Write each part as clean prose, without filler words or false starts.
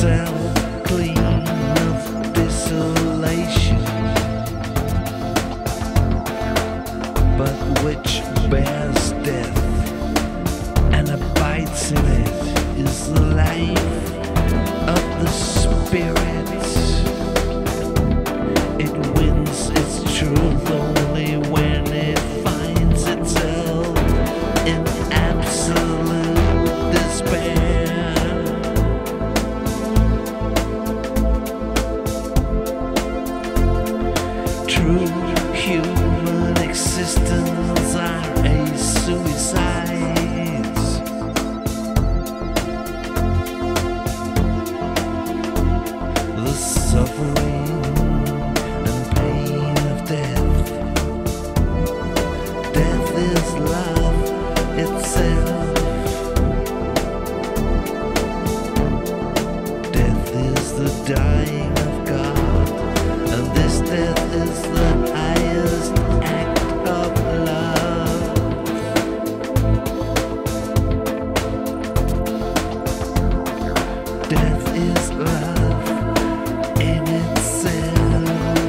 itself clean of desolation, but which bears death and abides in it is the life of the spirit. It wins its truth only when it finds itself in absolute despair. True human existence are a suicide. The suffering and pain of death. Death is love itself. Death is the dying of God, and this death is the highest act of love. Death is love in itself.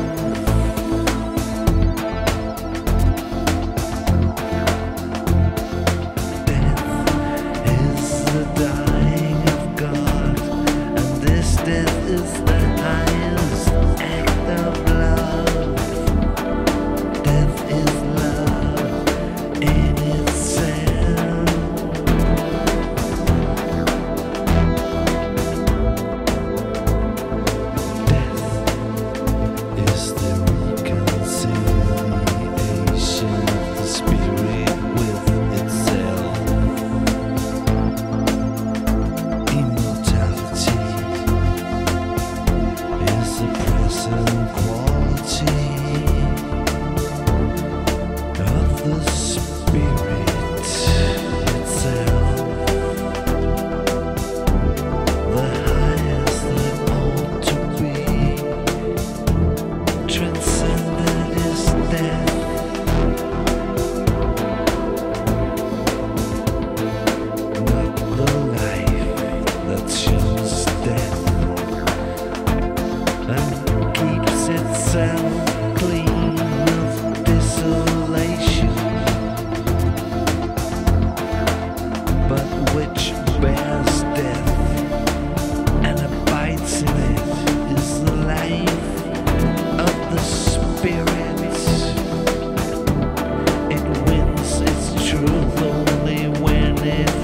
Death is the dying of God, and this death is the highest act of love. Death is love in itself. Death is the reconciliation of the spirit with itself. Immortality is the present quality of the spirit itself, the highest that ought to be. Transcendent is death. Not the life that shows death and keeps itself clean of desolation, but which bears death and abides in it is the life of the spirit. It wins its truth only when it